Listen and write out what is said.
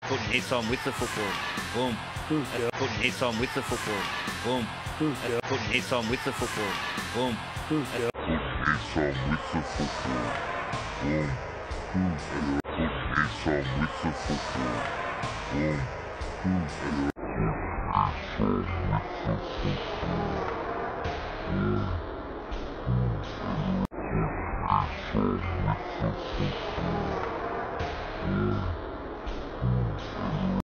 Coordination with the football. Boom. Coordination with the football. Boom. Coordination with the football. Boom. Coordination with the football. Boom. Coordination with the football. Boom. Coordination with the football. Boom.